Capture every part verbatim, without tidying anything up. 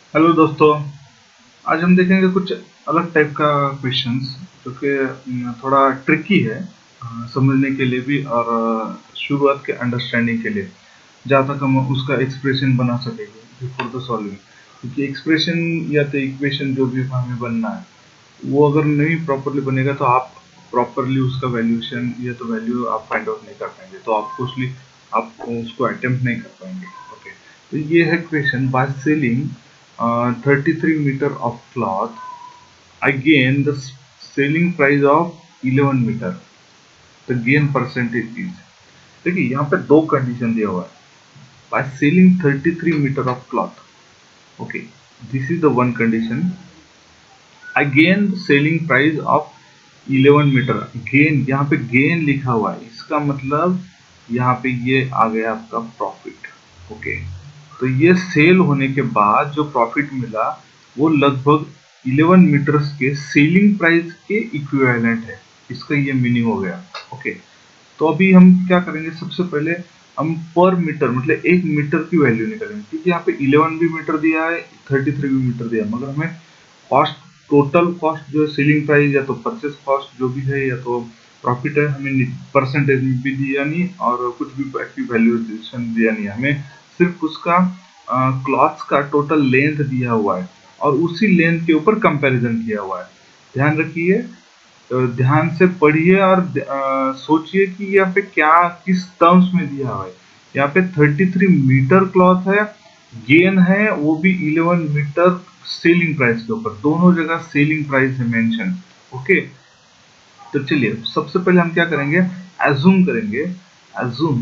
Hello दोस्तों, आज हम देखेंगे कुछ अलग टाइप का क्वेश्चंस जो कि न, थोड़ा ट्रिकी है अ, समझने के लिए भी और अ, शुरुआत के अंडरस्टैंडिंग के लिए, जहाँ तक हम उसका एक्सप्रेशन बना सकेंगे बिफोर द सॉल्विंग। क्योंकि एक्सप्रेशन या तो इक्वेशन जो भी हमें बनना है, वो अगर नहीं प्रॉपरली बनेगा तो आप प्रॉपरली उसका वैल्यूएशन या तो वैल्यू आप फाइंड आउट नहीं कर पाएंगे, तो आप उसली आप उसको अटेम्प्ट नहीं कर पाएंगे। ओके, तो ये है question. By selling thirty-three meter of cloth, I gain the selling price of eleven meter. The gain percentage is, देखिए यहाँ पे दो कंडीशन दिया हुआ है। By selling thirty-three meter of cloth, okay, this is the one condition. I gain selling price of eleven metre. Gain, यहाँ पे gain लिखा हुआ है, इसका मतलब यहाँ पे ये आ गया आपका प्रॉफिट। ओके, तो ये सेल होने के बाद जो प्रॉफिट मिला वो लगभग eleven मीटर्स के सेलिंग प्राइस के इक्विवेलेंट है। इसका ये मीनिंग हो गया। ओके, तो अभी हम क्या करेंगे, सबसे पहले हम पर मीटर मतलब एक मीटर की वैल्यू निकालेंगे, क्योंकि यहाँ पे eleven भी मीटर दिया है, thirty-three भी मीटर दिया है, मगर हमें कॉस्ट, टोटल कॉस्ट जो सेलिंग प्राइस या तो परचेस कॉस्ट जो भी है या तो प्रॉफिट है, हमें परसेंटेज भी दिया नहीं और कुछ भी एक्टिव वैल्यूएशन दिया नहीं है, हमें सिर्फ उसका क्लॉथ्स का टोटल लेंथ दिया हुआ है और उसी लेंथ के ऊपर कंपैरिजन किया हुआ है। ध्यान रखिए, अ, ध्यान से पढ़िए और अ, सोचिए कि यहाँ पे क्या किस टर्म्स में दिया हुआ है। यहाँ पे thirty-three मीटर क्लॉथ है, गेन है वो भी eleven मीटर सेलिंग प्राइस के ऊपर, दोनों जगह सेलिंग प्राइस है मेंशन। ओके, तो चलिए सबसे पहले हम क्या करेंगे, एज्यूम करेंगे, assume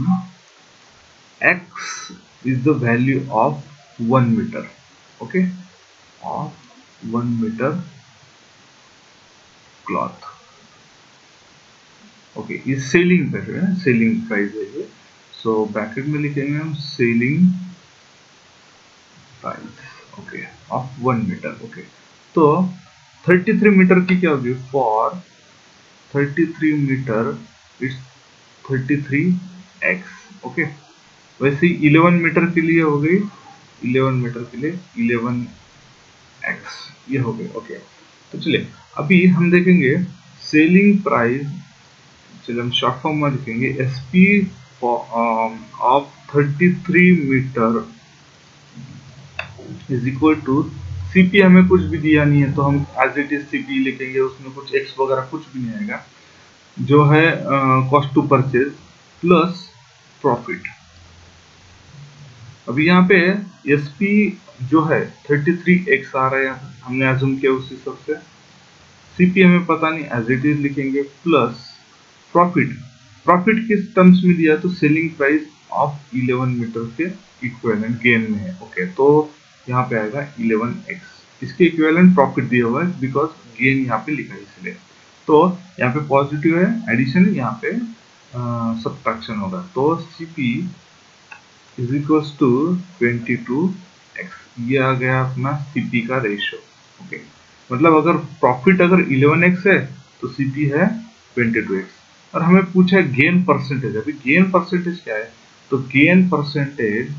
x is the value of one meter, okay, of one meter cloth। Okay, ये सेलिंग प्राइस है, सेलिंग प्राइस है ये। सो ब्रैकेट में लिखेंगे हम selling price, okay, of one metre. Okay, तो thirty-three मीटर की क्या होगी, for thirty-three metre it's thirty-three x। Okay, वैसे ही eleven मीटर के लिए हो गई, eleven मीटर के लिए eleven x, ये हो गई। ओके, तो चलिए अभी हम देखेंगे सेलिंग प्राइस, चलिए हम शॉर्ट फॉर्म में लिखेंगे S P of thirty-three metre is equal to C P। हमें कुछ भी दिया नहीं है तो हम as it is C P लिखेंगे, उसमें कुछ x वगैरह कुछ भी नहीं आएगा, जो है cost to purchase plus profit. अभी यहाँ पे S P जो है thirty-three x आ रहा है, हमने एज्यूम किया उस हिसाब से। C P हमें पता नहीं, एज इट इज लिखेंगे प्लस प्रॉफिट। प्रॉफिट किस टर्म्स में दिया, तो selling price of eleven metre के इक्विवेलेंट गेन में है। ओके, तो यहाँ पे आएगा eleven x, इसके इक्विवेलेंट प्रॉफिट दिया हुआ है बिकॉज गेन यहाँ पे लिखा है इसलिए। तो यहाँ पे पॉजिटिव है एडिशन, यहाँ पे सब्ट्रैक्शन होगा, तो Cp is equals to twenty-two x, ये आ गया अपना Cp का रेशियो। ओके, मतलब अगर प्रॉफिट अगर eleven x है तो Cp है twenty-two x। और हमें पूछा है गेन परसेंटेज। अभी गेन परसेंटेज क्या है, तो गेन परसेंटेज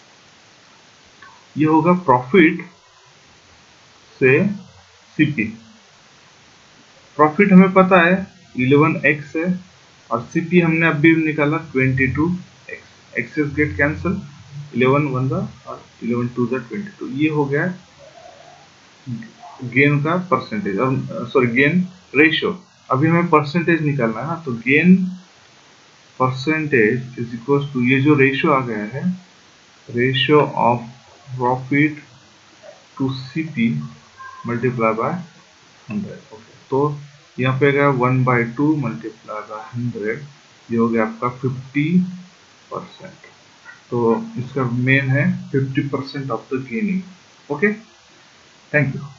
ये होगा प्रॉफिट से Cp। प्रॉफिट हमें पता है eleven x है और Cp हमने अभी निकाला twenty-two x, x's get cancel, eleven one दा और eleven two दा twenty-two, ये हो गया गेन का परसेंटेज और सॉरी गेन रेशियो। अभी हमें परसेंटेज निकालना है ना, तो gain percentage is equal to, ये जो रेशियो आ गया है, ratio of profit to Cp multiply by hundred. Okay, तो यहाँ पे गया one by two multiply by hundred, ये हो गया आपका फिफ्टी परसेंट। तो इसका मेन है fifty percent of the gaining. Okay, thank you.